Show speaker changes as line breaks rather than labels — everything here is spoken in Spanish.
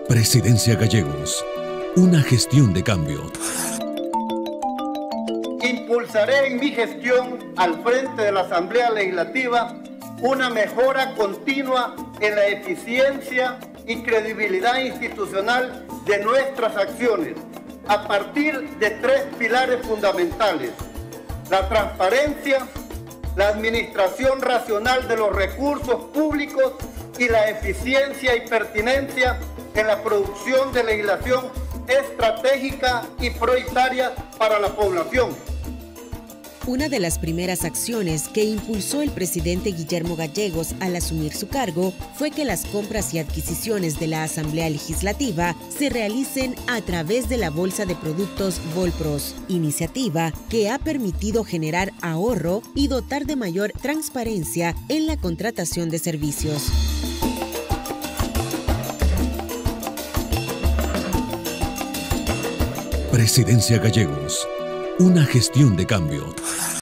Presidencia Gallegos. Una gestión de cambio.
Impulsaré en mi gestión al frente de la Asamblea Legislativa una mejora continua en la eficiencia y credibilidad institucional de nuestras acciones a partir de 3 pilares fundamentales: la transparencia, la administración racional de los recursos públicos y la eficiencia y pertinencia en la producción de legislación estratégica y prioritaria para la población.
Una de las primeras acciones que impulsó el presidente Guillermo Gallegos al asumir su cargo fue que las compras y adquisiciones de la Asamblea Legislativa se realicen a través de la Bolsa de Productos Volpros, iniciativa que ha permitido generar ahorro y dotar de mayor transparencia en la contratación de servicios.
Presidencia Gallegos. Una gestión de cambio.